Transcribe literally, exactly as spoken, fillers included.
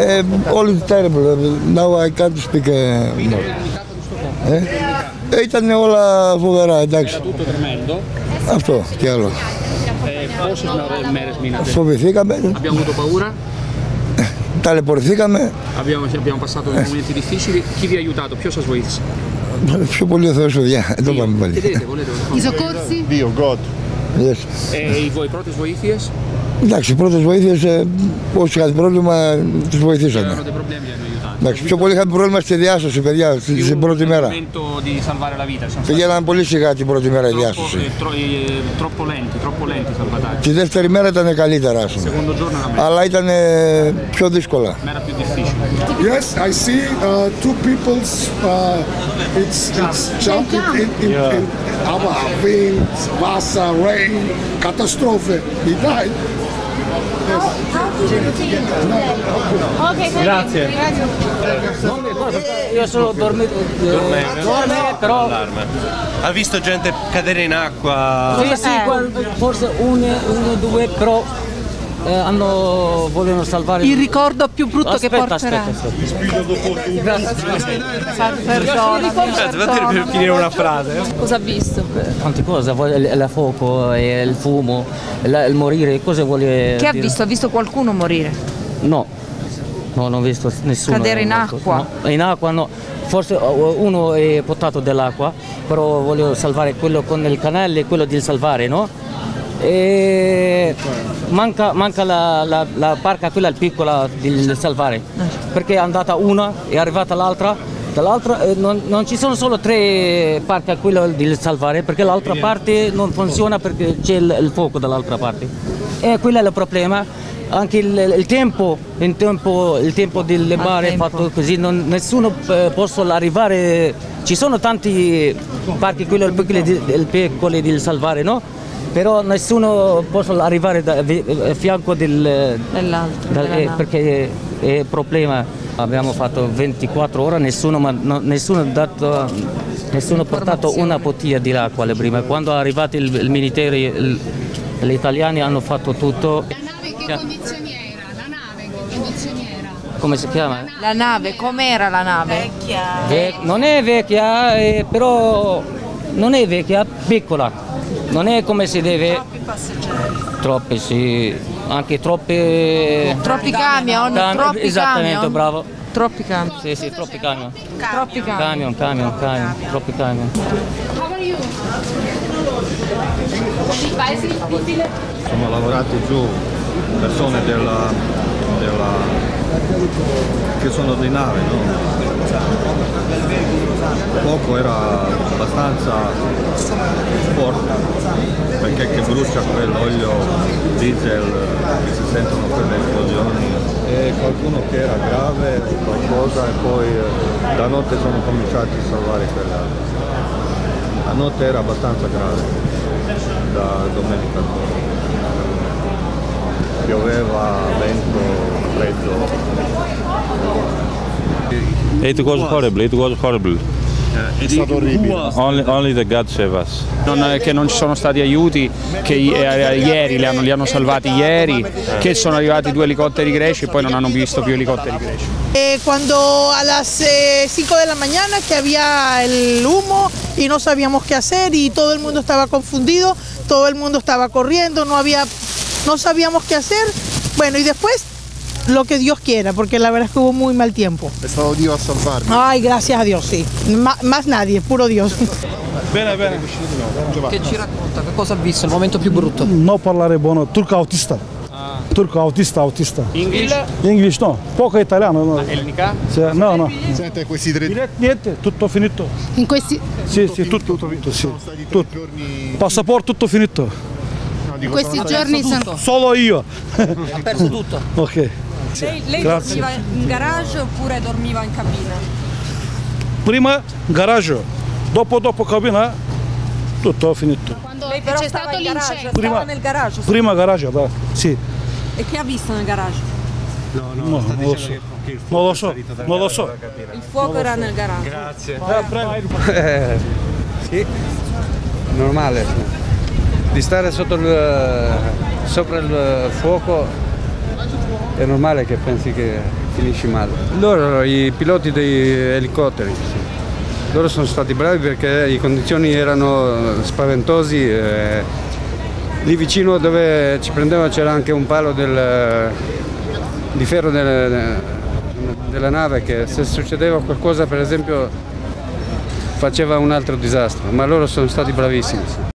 Uh, all is terrible. Now I can't speak uh, more. Ε? Ε, ήταν όλα φοβερά, εντάξει. Tutto tremendo. Αυτό κι άλλο. Ε, πόσες μέρες μείνατε? Φοβηθήκαμε. Abbiamo avuto paura. Ταλαιπωρηθήκαμε. Abbiamo, abbiamo passato dei momenti difficili. Chi vi ha aiutato? Ποιος σας βοήθησε? Πιο πολύ ο Θεός, παιδιά. Το πάμε πάλι. Chiedete, volete? I soccorsi? Dio, God. Yes. Ε, οι βο- οι πρώτες βοήθειες? Εντάξει, οι πρώτες βοήθειες, ε, όσοι είχαν πρόβλημα, τους βοηθήσαμε. Erano dei problemi che hanno aiutato. Εντάξει, πιο πολύ είχαμε πρόβλημα στη διάσωση, παιδιά, Più στην πρώτη μέρα. nel momento di salvare la vita. Sono stati Πήγαιναν πολύ σιγά την πρώτη μέρα η troppo, διάσωση. eh, tro- eh, troppo lenti, troppo lenti i salvataggi. Τη δεύτερη μέρα ήταν καλύτερα, ας Il πούμε. secondo giorno era meglio, Αλλά ήταν ε, πιο δύσκολα. ma era più difficile. Yes, I see uh, two people's. Uh, it's it's jumping in in, in our wind, Wasser, rain, Katastrophe. He died. Grazie. Io sono dormito. Dorme, però. Ha visto gente cadere in acqua? Sì, sì, qua- forse uno, uno, due, però eh, hanno volevano salvare. Il ricordo più brutto che Aspetta, porterà. aspetta, aspetta. Perdonami, Aspetta, fatemi per finire una frase. Cosa ha visto? Tante cose, vuole il, il fuoco, e il fumo, il, il morire, cosa vuole Che ha dire? visto? Ha visto qualcuno morire? No, no, non ho visto nessuno. Cadere in morto. acqua? No, in acqua no. Forse uh, uno è portato dell'acqua, però voglio salvare quello con il canale, quello di salvare, no? E manca, manca la, la, la barca, quella piccola di salvare, perché è andata una, è arrivata l'altra, dall'altra eh, non, non ci sono solo tre barche, quello di salvare, perché l'altra parte non funziona perché c'è il, il fuoco dall'altra parte. E quello è il problema. Anche il, il tempo, il tempo, il tempo delle mare è fatto così, non, nessuno eh, può arrivare, ci sono tanti parchi, quelli piccoli di, piccoli di salvare, no? Però nessuno può arrivare da a fianco del, Dell'altro. dal- della eh, nave. perché è il problema. Abbiamo fatto ventiquattro ore, nessuno, ma, no, nessuno, dato, nessuno ha portato una bottiglia di acqua alle prime. Quando è arrivato il, il militare, il- gli italiani hanno fatto tutto. Che condizioni era? La nave che condizioni era? Come si chiama? La nave, com'era la nave? Ve- non è vecchia, eh, però non è vecchia, piccola. Non è come si deve. Troppi passeggeri. Troppi, sì. Anche troppe. Troppi camion, Cam- troppi Esattamente, camion. bravo. Troppi camion. Sì, sì, troppi camion. Troppi camion. Camion, camion, camion, troppi camion. How are you? Il paese è difficile? Sono lavorati giù persone della, della, che sono di nave, no? Il fuoco era abbastanza forte perché che brucia quell'olio diesel che si sentono quelle esplosioni e qualcuno che era grave qualcosa e poi eh, da notte sono cominciati a salvare quella. La notte era abbastanza grave da domenica. Pioveva, vento, freddo. It was horrible, it was horrible. È stato orribile. Only, only the God save us. Non, che non ci sono stati aiuti, che i- eh, ieri li hanno, li hanno salvati ieri, che sono arrivati due elicotteri greci e poi non hanno visto più elicotteri greci. Eh, cuando a las eh, cinco de la mañana que había el humo y no sabíamos qué hacer y todo el mundo estaba confundido, todo el mundo estaba corriendo, no había, no sabíamos qué hacer. Bueno, y después lo que Dios quiera, porque la verdad es que hubo muy mal tiempo. È stato Dio a salvarmi. Ay, gracias a Dios, sí. Ma- más nadie, puro Dios. Bene, bene. Che ci racconta? Che cosa ha visto? Il momento più brutto? Non parlare buono, turco autista. Turco autista, autista. English? English no, poco italiano. No, Elnica? Sì, no, no. Sente questi tre Niente, niente, tutto finito. In questi, Sì, sì, tutto, tutto, sì. Tutto. Passaporto tutto finito. in questi giorni sono... Solo io. Ha perso tutto. Ok. Lei, lei Grazie. dormiva in garage oppure dormiva in cabina? Prima garage, dopo dopo cabina, tutto finito. Quando Lei però c'è stava stato in garage, l'incendio. stava Prima- nel garage. Prima garage, da, sì. E che ha visto nel garage? No, no, No, sta non lo dicendo so. che, che il Non fuoco lo è so, salito dal non lo garage so. da capire. Il fuoco era nel garage. Grazie. Eh, sì, normale. Di stare sotto il, sopra il fuoco è normale che pensi che finisci male. Loro, i piloti dei elicotteri, sì. Loro sono stati bravi perché le condizioni erano spaventosi. Eh, lì vicino dove ci prendeva c'era anche un palo del, di ferro del, della nave che se succedeva qualcosa, per esempio, faceva un altro disastro, ma loro sono stati bravissimi. Sì.